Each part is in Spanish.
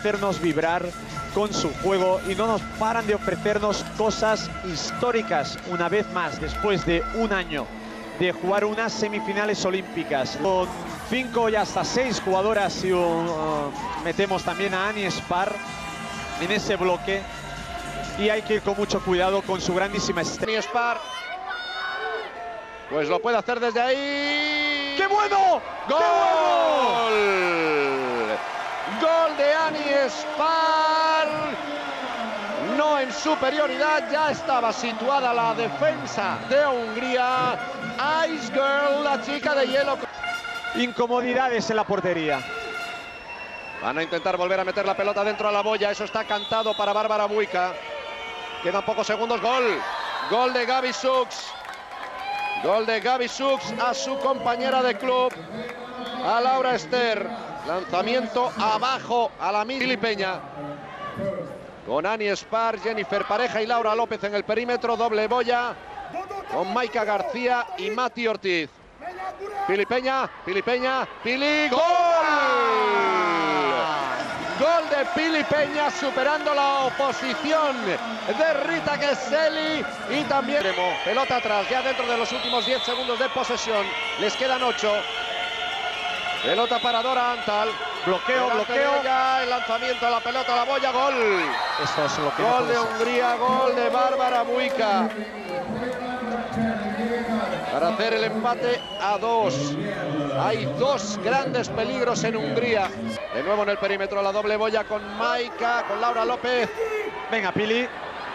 hacernos vibrar con su juego y no nos paran de ofrecernos cosas históricas una vez más después de un año de jugar unas semifinales olímpicas con 5 y hasta 6 jugadoras y metemos también a Annie Spar en ese bloque y hay que ir con mucho cuidado con su grandísima estrella. Annie Spar pues lo puede hacer desde ahí. ¡Qué bueno! ¡Gol! ¡Qué bueno! ¡Gol de Annie Spar! No en superioridad, ya estaba situada la defensa de Hungría. Ice Girl, la chica de hielo. Incomodidades en la portería. Van a intentar volver a meter la pelota dentro a la boya. Eso está cantado para Bárbara Buica. Quedan pocos segundos. Gol. Gol de Gaby Sux. Gol de Gaby Sux a su compañera de club, a Laura Ester. Lanzamiento abajo a la Pili Peña. Con Annie Spar, Jennifer Pareja y Laura López en el perímetro. Doble boya con Maika García y Mati Ortiz. Pili Peña, Pili Peña, Pili. ¡Gol! Gol de Pili Peña superando la oposición de Rita Kesseli y también pelota atrás ya dentro de los últimos 10 segundos de posesión. Les quedan 8. Pelota para Dora Antal. Bloqueo, bloqueo. El lanzamiento a la pelota, la boya, gol. Esto es lo que gol de Hungría, gol de Bárbara Buica. Para hacer el empate a 2. Hay 2 grandes peligros en Hungría. De nuevo en el perímetro la doble boya con Maika, con Laura López. Venga, Pili.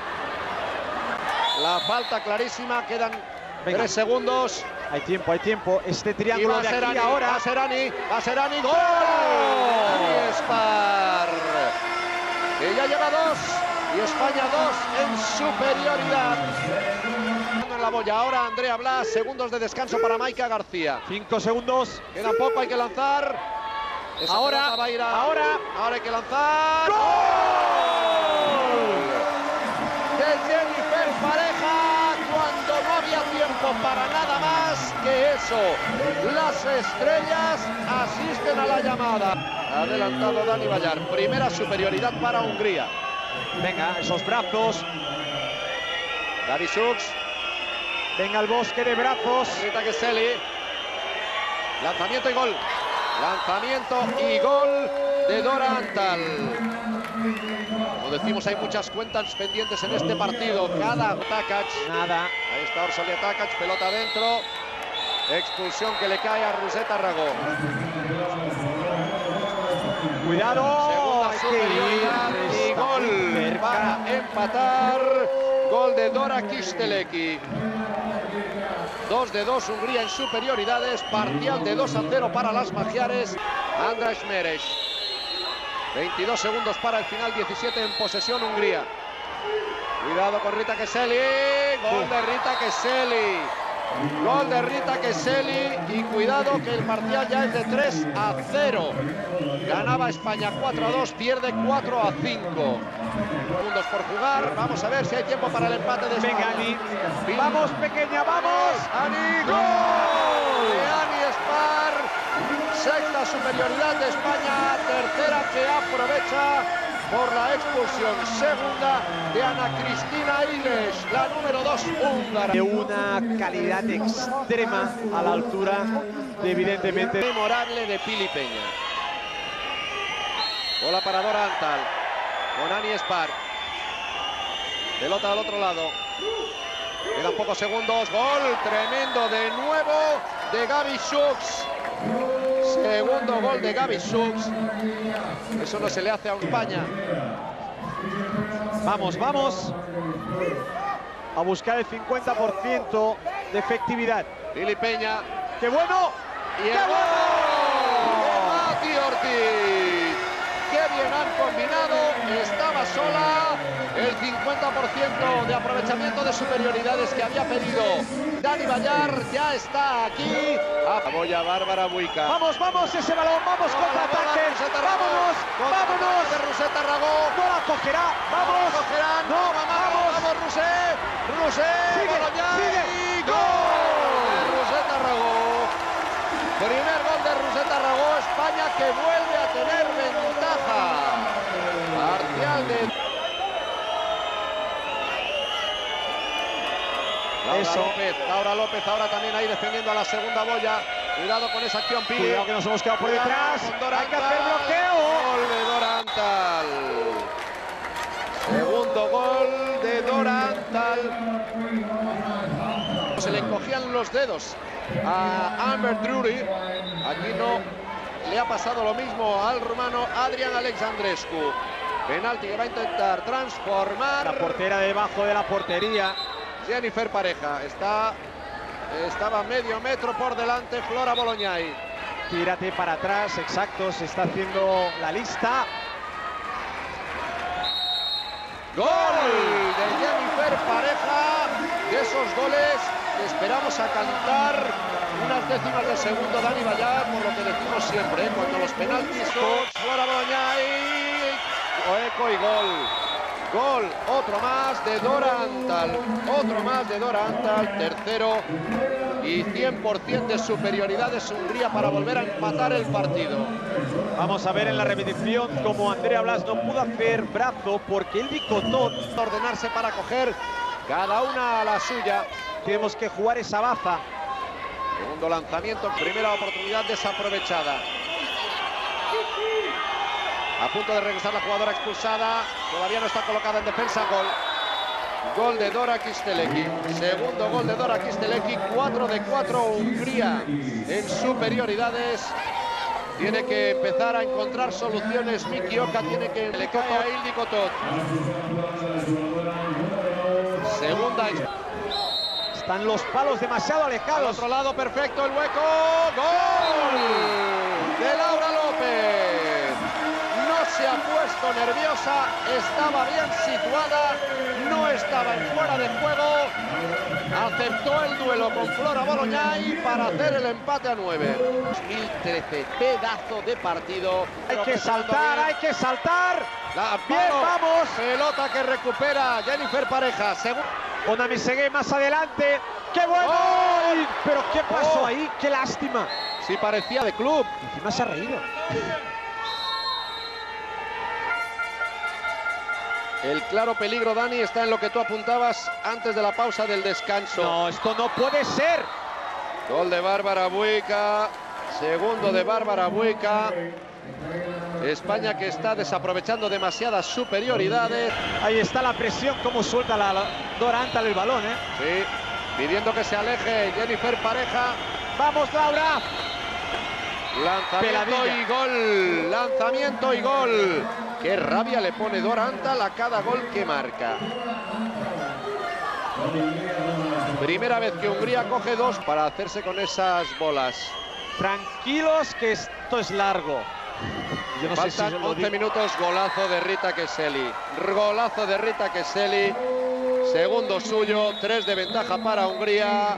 La falta clarísima, quedan 3 segundos. Hay tiempo, hay tiempo. Este triángulo de aquí ahora. Va a ser Annie, ¡gol! Annie Spar. Que ya lleva 2 y España 2 en superioridad. En la boya ahora Andrea Blas, segundos de descanso para Maika García. 5 segundos. Queda poco, hay que lanzar. Esa ahora va a ir ahora hay que lanzar. ¡Gol! De Jennifer Pareja cuando no había tiempo para nada más que eso. Las estrellas asisten a la llamada. Adelantado Dani Vallar. Primera superioridad para Hungría. Venga, esos brazos. Gaby Sux. Venga el bosque de brazos. Rita Kesseli. Lanzamiento y gol. Lanzamiento y gol de Dora Antal. Como decimos, hay muchas cuentas pendientes en este partido. Cada Takac. Nada. Ahí está Orsolia Takac, pelota adentro. Expulsión que le cae a Ruseta Ragó. Cuidado. Segunda superioridad y gol para empatar. Gol de Dora Kistelecki. 2 de 2 Hungría en superioridades. Parcial de 2-0 para las magiares. András Meres. 22 segundos para el final, 17 en posesión Hungría. Cuidado con Rita Kesseli. Gol de Rita Kesseli. Gol de Rita Kesseli. Y cuidado que el parcial ya es de 3-0. Ganaba España 4-2, pierde 4-5. Segundos por jugar. Vamos a ver si hay tiempo para el empate de España. Venga, Annie. Vamos, pequeña, vamos. Annie, gol de Annie Spar. Sexta superioridad de España. Tercera que aprovecha por la expulsión. Segunda de Ana Cristina Iles, la número 2 húngara. De una calidad extrema a la altura de, evidentemente, memorable de Pili Peña. Bola para Dora Antal. Con Annie Spar. Pelota al otro lado. Quedan pocos segundos. Gol tremendo de nuevo de Gaby Sux. Segundo gol de Gaby Sux. Eso no se le hace a España. Vamos, vamos a buscar el 50% de efectividad. Pili Peña. ¡Qué bueno! Y el gol de Mati Ortiz. ¡Qué bien han combinado! Estaba sola. El 50% de aprovechamiento de superioridades que había pedido Dani Vallar ya está aquí. Apoya Bárbara Buica. Vamos, vamos ese balón, vamos contraataque. Vámonos, vámonos. De Ruseta Ragó. No la cogerá, vamos. Cogerán. No, vamos. Vamos, Rusé. Rusé. Sigue, Boloñán, sigue. y gol de Ruseta Ragó. Primer gol de Ruseta Ragó. España que vuelve a tener ventaja. Eso. Laura López ahora también ahí defendiendo a la segunda boya. Cuidado con esa acción, Pide. Cuidado que nos hemos quedado por detrás. Hay que hacer bloqueo. Gol de Dorantal. Segundo gol de Dorantal. Se le encogían los dedos a Amber Drury. Aquí no le ha pasado lo mismo al rumano Adrian Alexandrescu. Penalti que va a intentar transformar. La portera debajo de la portería. Jennifer Pareja. Estaba medio metro por delante Flora Bolognai. Tírate para atrás, exacto. Se está haciendo la lista. Gol de Jennifer Pareja. De esos goles que esperamos a cantar unas décimas de segundo, Dani Vallá, por lo que decimos siempre, cuando los penaltis son Flora Bolognai. Eco y gol. Gol, otro más de Dorantal. Otro más de Dorantal. Tercero y 100% de superioridad de Hungría para volver a empatar el partido. Vamos a ver en la repetición como Andrea Blas no pudo hacer brazo porque el Bicotón Ordenarse para coger cada una a la suya. tenemos que jugar esa baza. Segundo lanzamiento, primera oportunidad desaprovechada. A punto de regresar la jugadora expulsada. Todavía no está colocada en defensa. Gol. Gol de Dora Kisteleki. Segundo gol de Dora Kisteleki. 4 de 4 Hungría en superioridades. Tiene que empezar a encontrar soluciones. Miki Oka tiene que... Le cae a Hildi Kotot. Segunda... Están los palos demasiado Al alejados. otro lado, perfecto el hueco. ¡Gol! De Laura López. No se ha puesto nerviosa. Estaba bien situada. No estaba en fuera de juego. Aceptó el duelo con Flora Bolognai para hacer el empate a 9. 2013, pedazo de partido. Hay que saltar, hay que saltar. Bien, vamos. Pelota que recupera Jennifer Pareja. Onami Segué más adelante. ¡Qué bueno! ¡Gol! ¿Pero qué pasó ahí? ¡Qué lástima! Sí, parecía de club. Encima se ha reído. El claro peligro, Dani, está en lo que tú apuntabas antes de la pausa del descanso. No, esto no puede ser. Gol de Bárbara Buica. Segundo de Bárbara Buica. España que está desaprovechando demasiadas superioridades. Ahí está la presión, cómo suelta la Dorantal el balón, ¿eh? Sí, pidiendo que se aleje Jennifer Pareja. ¡Vamos, Laura! Lanzamiento Peladilla. y gol. Lanzamiento y gol. Qué rabia le pone Dorantal a cada gol que marca. Primera vez que Hungría coge 2 para hacerse con esas bolas. Tranquilos que esto es largo. Yo no sé si Faltan lo 11 digo. minutos, golazo de Rita Keseli. Golazo de Rita Keseli. Segundo suyo, 3 de ventaja para Hungría.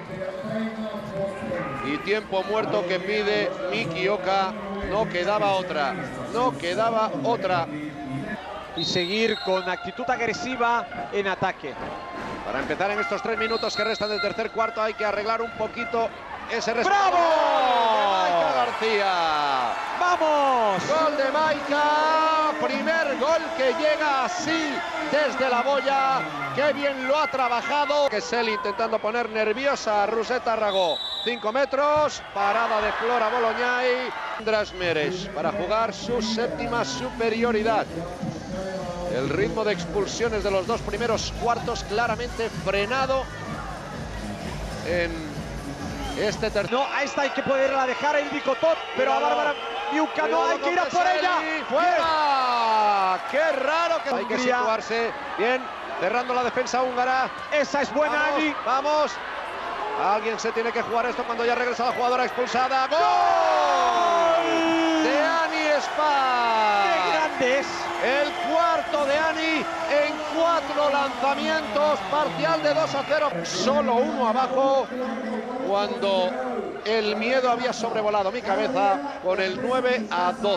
Y tiempo muerto que pide Miki Oka. No quedaba otra. No quedaba otra. Y seguir con actitud agresiva en ataque. Para empezar en estos 3 minutos que restan del tercer cuarto hay que arreglar un poquito ese resultado. ¡Bravo! Gol de Maika García. ¡Vamos! Gol de Maika. Primer gol que llega así desde la boya. Qué bien lo ha trabajado. Keseli intentando poner nerviosa a Ruseta Ragó. 5 metros. Parada de Flora Bolognai. András Meres para jugar su séptima superioridad. El ritmo de expulsiones de los 2 primeros cuartos claramente frenado en este tercer. No, a esta hay que poderla dejar a Hildi Kotot, pero a Bárbara Buica no, hay que ir a por ella. ¡Fuera! ¡Qué raro que hay que Hungría. situarse! Bien, cerrando la defensa húngara. Esa es buena, Vamos, Ani. vamos. Alguien se tiene que jugar esto cuando ya regresa la jugadora expulsada. ¡Gol! De Ani Spar. ¡Qué grande es! El cuarto de Ani en 4 lanzamientos, parcial de 2-0. Solo uno abajo cuando el miedo había sobrevolado mi cabeza con el 9-12.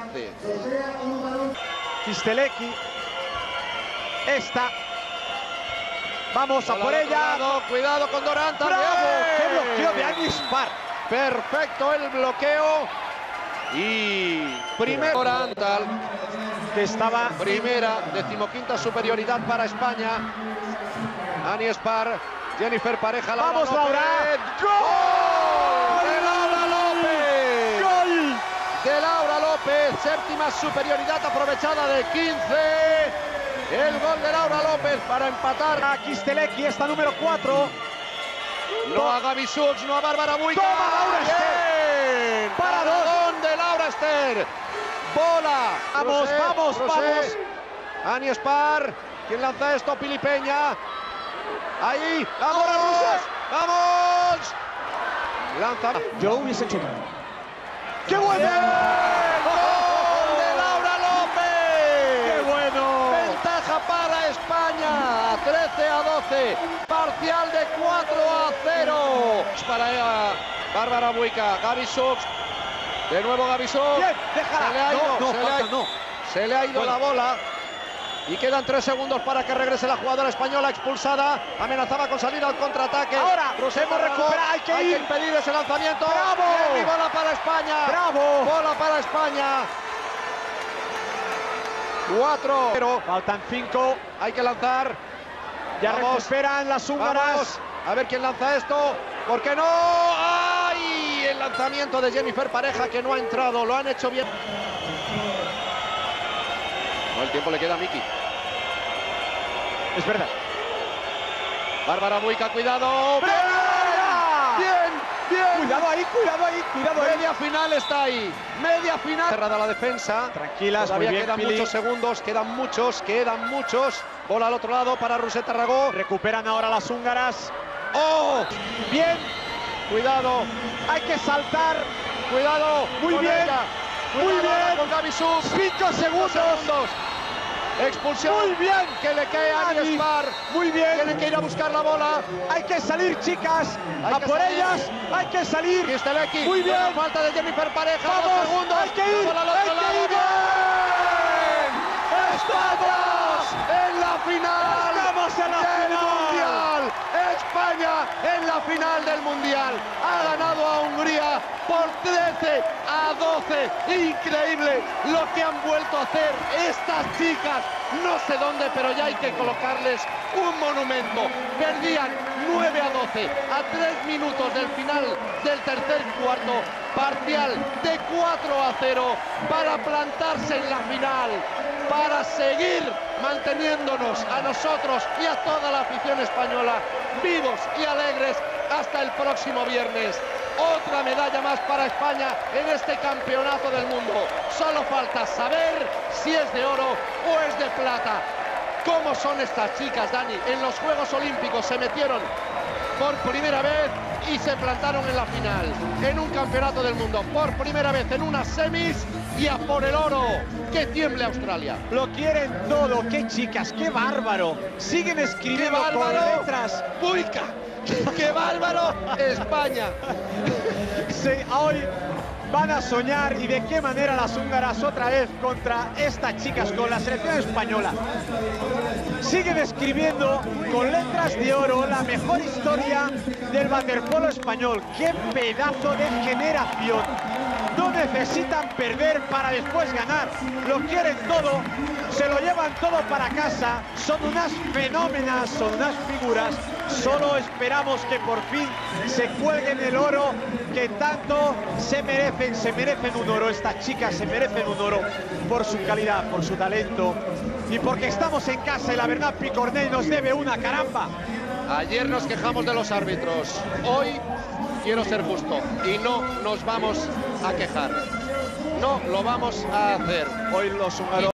Kisteleki. Esta. Vamos a por ella. Cuidado con Dorantal. ¡Bravo! ¡Bien! ¡Qué bloqueo de Ani Spar! Perfecto el bloqueo. Y primero Dorantal. Que estaba... Primera, 15ª superioridad para España. Ani Spar Jennifer Pareja, Laura ¡Vamos, López. Laura! ¡Gol de Laura López! ¡Gol! De Laura López, séptima superioridad aprovechada de 15. El gol de Laura López para empatar. A Kistelecki, esta número 4. No a Gaby Sux, no a Bárbara Buica. Toma, Laura Bien. Para Paradón de Laura Ester. Bola. Vamos, Rosé, vamos, Rosé. vamos. Ani Spar. ¿Quién lanza esto? Pili Peña. Ahí. ¡Vamos, rusas! ¡Vamos! Lanza. Yo hubiese hecho. ¡Qué bueno! ¡Gol de Laura López! ¡Qué bueno! Ventaja para España, 13-12, parcial de 4-0. Para Bárbara Buica, Gaby Sux, de nuevo Gaby Sux. Bien, déjala. Se le ha ido, No, se, falta, le ha, no. se le ha ido Bueno. la bola. Y quedan 3 segundos para que regrese la jugadora española expulsada. Amenazaba con salir al contraataque. Ahora, Rosé hemos Tarragó. recuperado, hay que ir. impedir ese lanzamiento. ¡Bravo! Bien, y bola para España. ¡Bravo! Bola para España. 4. Pero Faltan 5. hay que lanzar. Ya Vamos. recuperan las húngaras. Vamos. A ver quién lanza esto. ¿Por qué no? ¡Ay! El lanzamiento de Jennifer Pareja que no ha entrado. Lo han hecho bien. No, el tiempo le queda a Miki. Es verdad. Bárbara Buica, cuidado. ¡Bien! Bien, bien. Cuidado ahí, cuidado ahí, cuidado ahí. Media final está ahí. Media final. Cerrada la defensa. Tranquilas, Todavía muy bien, quedan Pili. muchos segundos. Quedan muchos. Bola al otro lado para Rosé Tarragó. Recuperan ahora las húngaras. ¡Oh! Bien, Cuidado. hay que saltar. Cuidado. Muy con bien. ella. Muy Cuidado ahora bien. con Gaby Sux. 5 segundos. Expulsión. Muy bien. Que le cae a Ani Ani. Spar. Muy bien. Tienen que ir a buscar la bola. Hay que salir, chicas. Hay A que por salir. ellas. Hay que salir. Kistelecki. Muy bien. Buena falta de Jennifer Pareja. Vamos. 2 segundos. Hay que ir. La bola al Hay otro que lado. ir. ¡Bien! ¡Estamos en la final! Estamos en la del final. Mundial! España en la final del Mundial. Ha ganado a Hungría por 13-12. Increíble lo que han vuelto a hacer estas chicas. No sé dónde, pero ya hay que colocarles un monumento. Perdían 9-12 a 3 minutos del final del tercer cuarto. Parcial de 4-0 para plantarse en la final, para seguir manteniéndonos a nosotros y a toda la afición española vivos y alegres hasta el próximo viernes. Otra medalla más para España en este campeonato del mundo. Solo falta saber si es de oro o es de plata. ¿Cómo son estas chicas, Dani? En los Juegos Olímpicos se metieron por primera vez y se plantaron en la final, en un campeonato del mundo, por primera vez en unas semis y a por el oro. ¡Que tiemble Australia! Lo quieren todo. Qué chicas, qué bárbaro. Siguen escribiendo ¡Qué con bárbaro! letras. ¡Buica! ¡Qué bárbaro! España. Hoy van a soñar, y de qué manera, las húngaras otra vez contra estas chicas, con la selección española. Siguen escribiendo con letras de oro la mejor historia del waterpolo español. ¡Qué pedazo de generación! No necesitan perder para después ganar. Lo quieren todo, se lo llevan todo para casa. Son unas fenómenas, son unas figuras. Solo esperamos que por fin se cuelguen el oro que tanto se merecen. Se merecen un oro, estas chicas se merecen un oro por su calidad, por su talento y porque estamos en casa y la verdad Picornell nos debe una, caramba. Ayer nos quejamos de los árbitros. Hoy quiero ser justo y no nos vamos a quejar. No lo vamos a hacer. Hoy los húngaros